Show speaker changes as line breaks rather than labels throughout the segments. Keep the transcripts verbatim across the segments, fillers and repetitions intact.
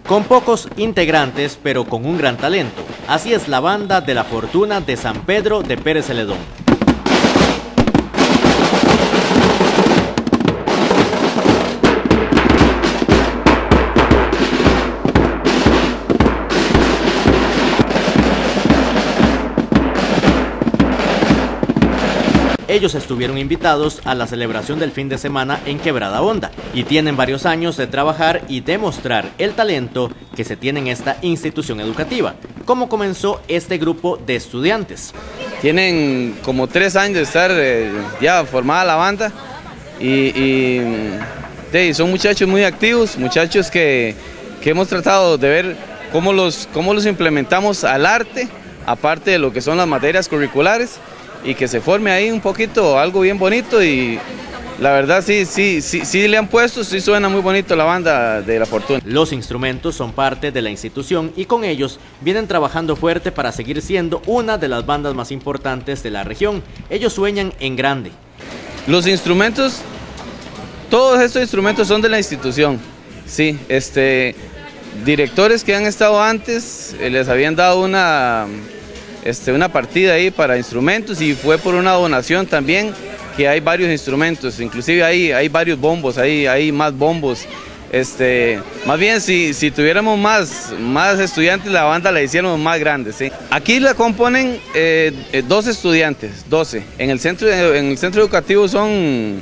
Con pocos integrantes, pero con un gran talento. Así es la banda de la Fortuna de San Pedro de Pérez Celedón. Ellos estuvieron invitados a la celebración del fin de semana en Quebrada Honda y tienen varios años de trabajar y demostrar el talento que se tiene en esta institución educativa. ¿Cómo comenzó este grupo de estudiantes?
Tienen como tres años de estar eh, ya formada la banda y, y de, son muchachos muy activos, muchachos que, que hemos tratado de ver cómo los, cómo los implementamos al arte, aparte de lo que son las materias curriculares, y que se forme ahí un poquito, algo bien bonito, y la verdad sí, sí, sí, sí le han puesto, sí suena muy bonito la banda de la Fortuna.
Los instrumentos son parte de la institución y con ellos vienen trabajando fuerte para seguir siendo una de las bandas más importantes de la región. Ellos sueñan en grande.
Los instrumentos, todos estos instrumentos son de la institución, sí, este, directores que han estado antes, les habían dado una... Este, una partida ahí para instrumentos y fue por una donación también, que hay varios instrumentos, inclusive hay, hay varios bombos, hay, hay más bombos. Este, más bien si, si tuviéramos más, más estudiantes, la banda la hiciéramos más grande, ¿sí? Aquí la componen eh, doce estudiantes, doce. En el, centro, en el centro educativo son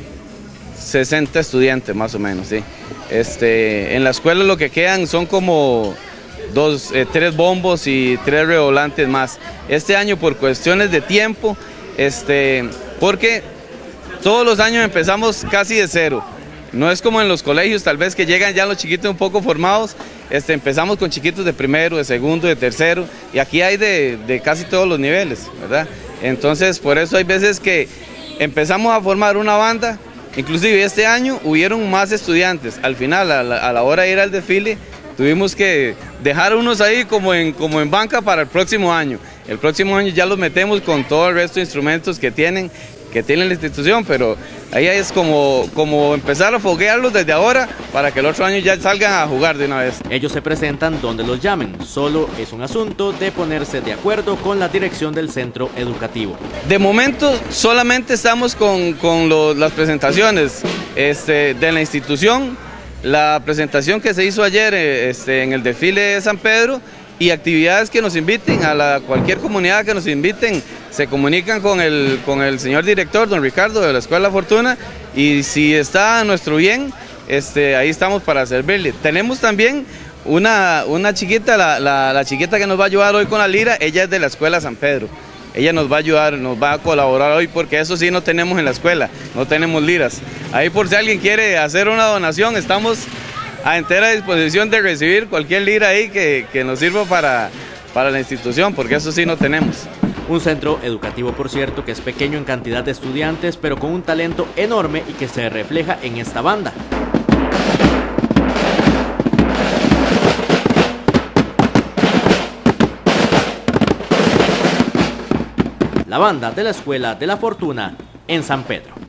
sesenta estudiantes más o menos, ¿sí? Este, en la escuela lo que quedan son como... Dos, eh, tres bombos y tres redolantes más. Este año por cuestiones de tiempo, este, porque todos los años empezamos casi de cero. No es como en los colegios, tal vez que llegan ya los chiquitos un poco formados. Este, empezamos con chiquitos de primero, de segundo, de tercero, y aquí hay de, de casi todos los niveles, ¿verdad? Entonces, por eso hay veces que empezamos a formar una banda, inclusive este año hubieron más estudiantes. Al final, a la, a la hora de ir al desfile, tuvimos que dejar unos ahí como en, como en banca para el próximo año. El próximo año ya los metemos con todo el resto de instrumentos que tienen, que tiene la institución, pero ahí es como, como empezar a foguearlos desde ahora para que el otro año ya salgan a jugar de una vez.
Ellos se presentan donde los llamen, solo es un asunto de ponerse de acuerdo con la dirección del centro educativo.
De momento solamente estamos con, con lo, las presentaciones este, de la institución, la presentación que se hizo ayer este, en el desfile de San Pedro y actividades que nos inviten, a la, cualquier comunidad que nos inviten, se comunican con el, con el señor director, don Ricardo, de la Escuela Fortuna, y si está a nuestro bien, este, ahí estamos para servirle. Tenemos también una, una chiquita, la, la, la chiquita que nos va a ayudar hoy con la lira, ella es de la Escuela San Pedro. Ella nos va a ayudar, nos va a colaborar hoy porque eso sí no tenemos en la escuela, no tenemos liras. Ahí por si alguien quiere hacer una donación, estamos a entera disposición de recibir cualquier lira ahí que, que nos sirva para, para la institución, porque eso sí no tenemos.
Un centro educativo, por cierto, que es pequeño en cantidad de estudiantes, pero con un talento enorme y que se refleja en esta banda. La banda de la Escuela de la Fortuna en San Pedro.